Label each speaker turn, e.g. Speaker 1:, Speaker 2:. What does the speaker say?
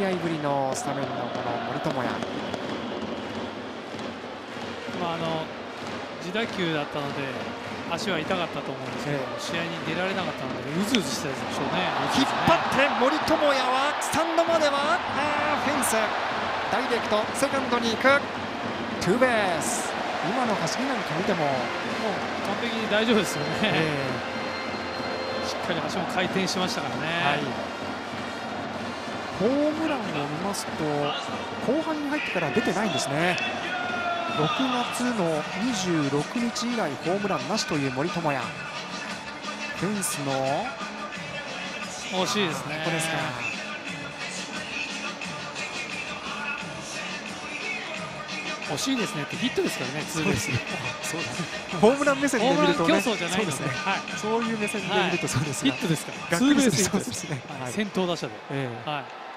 Speaker 1: 試合ぶりのスタメンのこの森友哉。
Speaker 2: 自打球だったので足は痛かったと思うんですけど、試合に出られなかったのでうずうずしてたでしょうね。
Speaker 1: 引っ張って森友哉はスタンドまではフェンスダイレクトセカンドに行くツーベース。今の走りなんか見ても
Speaker 2: もう完璧に大丈夫ですよね。しっかり足も回転しましたからね。
Speaker 1: ホームランを見ますと後半に入ってから出てないんですね。6月の26日以来ホームランなしという森友哉。フェンスの
Speaker 2: 惜しいですね。
Speaker 1: ここですか。
Speaker 2: 惜しいですねってヒットですからね。ツーベース。
Speaker 1: そうだね。ホームラン目線で見るとね、
Speaker 2: 競争じゃないので、
Speaker 1: そういう目線で見るとそうですが、
Speaker 2: ヒットですから。
Speaker 1: ツーベースヒットですね。
Speaker 2: 先頭打者で。